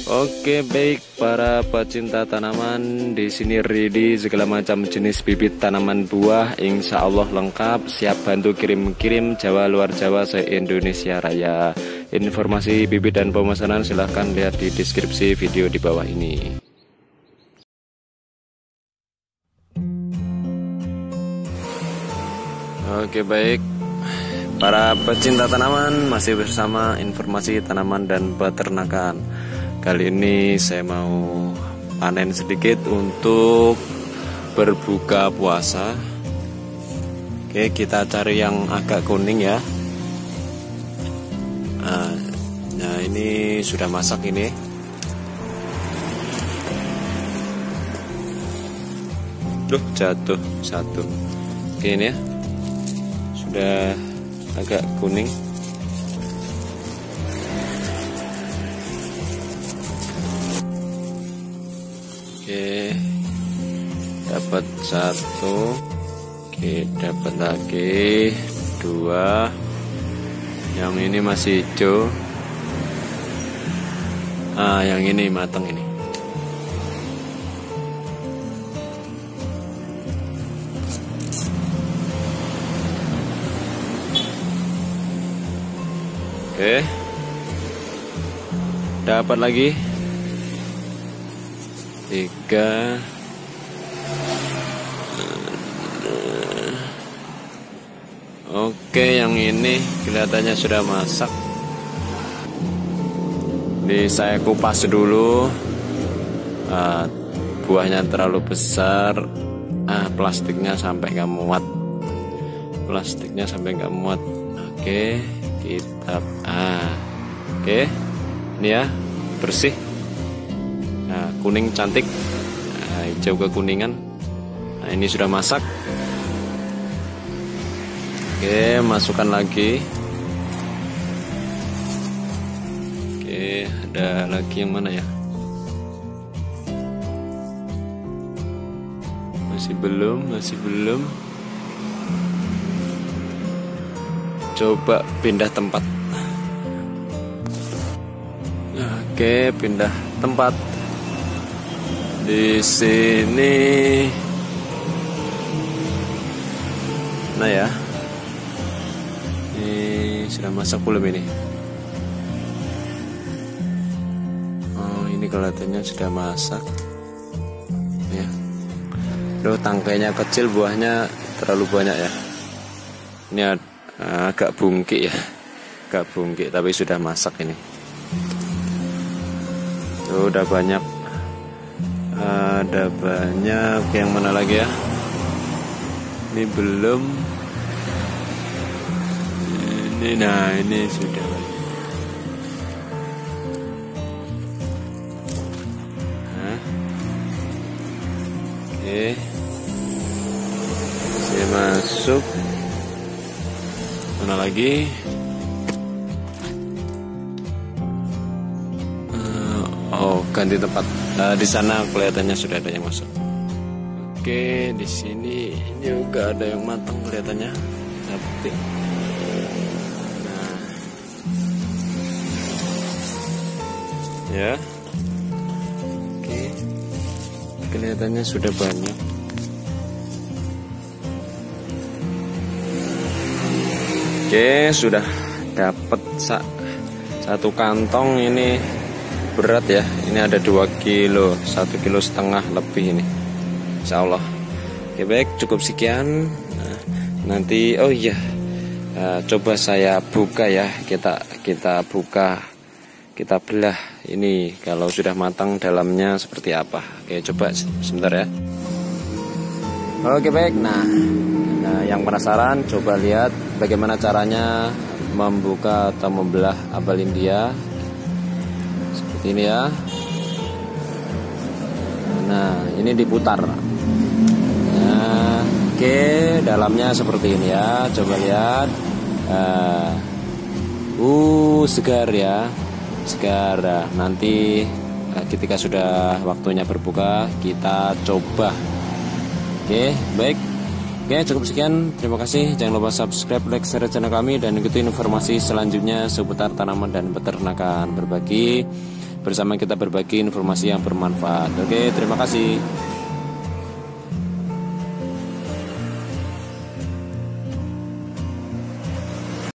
Oke, baik para pecinta tanaman, di sini ready segala macam jenis bibit tanaman buah, insya Allah lengkap, siap bantu kirim-kirim Jawa luar Jawa se-Indonesia Raya. Informasi bibit dan pemesanan silahkan lihat di deskripsi video di bawah ini. Oke, baik para pecinta tanaman, masih bersama informasi tanaman dan peternakan. Kali ini saya mau panen sedikit untuk berbuka puasa. Oke, kita cari yang agak kuning ya. Nah, ini sudah masak ini. Duh, jatuh satu. Oke, ini ya. Sudah agak kuning. Oke, dapat satu. Oke, dapat lagi dua. Yang ini masih hijau. Yang ini matang ini. Oke, dapat lagi tiga. Oke, yang ini kelihatannya sudah masak. Saya kupas dulu. Buahnya terlalu besar. Plastiknya sampai nggak muat. Oke, kita oke, ini ya, bersih. Kuning cantik, hijau kekuningan. Ini sudah masak. Oke, masukkan lagi. Oke, ada lagi yang mana ya? Masih belum. Coba pindah tempat. Oke, pindah tempat. Di sini. Nah ya. Ini sudah masak belum ini? Oh, ini kelihatannya sudah masak. Ya. Loh, tangkainya kecil, buahnya terlalu banyak ya. Ini agak bungkik ya. Tapi sudah masak ini. Tuh, udah banyak. Ada banyak. Yang mana lagi ya? Ini belum. Ini sudah. Oke, saya masuk. Mana lagi? Ganti tempat. Di sana kelihatannya sudah ada yang masuk. Oke, di sini juga ada yang matang kelihatannya. Tapi ya. Oke. Kelihatannya sudah banyak. Oke, sudah dapat satu kantong ini. Berat ya, ini ada 2 kilo, 1,5 kilo lebih ini, insya Allah. Oke, baik, cukup sekian. Nanti coba saya buka ya, kita buka, kita belah ini kalau sudah matang dalamnya seperti apa. Oke, coba sebentar ya. Oke, baik. Nah, yang penasaran coba lihat bagaimana caranya membuka atau membelah apel India. Ini ya. Nah, ini diputar. Oke, dalamnya seperti ini ya. Coba lihat. Segar ya. Segar. Nanti ketika sudah waktunya berbuka, kita coba. Oke, baik. Oke, cukup sekian. Terima kasih. Jangan lupa subscribe, like, share channel kami, dan ikuti informasi selanjutnya seputar tanaman dan peternakan. Berbagi bersama kita berbagi informasi yang bermanfaat. Oke, terima kasih.